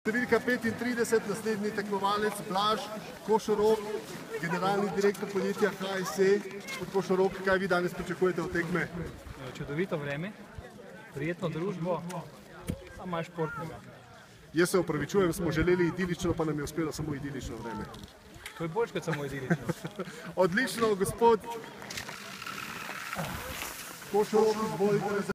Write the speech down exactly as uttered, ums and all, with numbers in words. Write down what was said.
Številka petintrideset, naslednji tekmovalec Blaž Košorok, generalni direktor podjetja H S E. Gospod Košorok, kaj vi danes pričakujete od tekme? Čudovito vreme, prijetno družbo, a malo športnega. Jaz se opravičujem, smo želeli idilično, pa nam je uspelo samo idilično vreme. To je boljš kot samo idilično. Odlično, gospod Košorok, izvolite.